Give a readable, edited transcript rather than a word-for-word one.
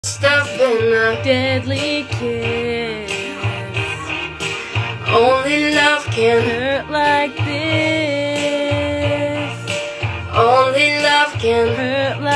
Stuff in a deadly kiss. Only love can Hurt like this. Only love can Hurt like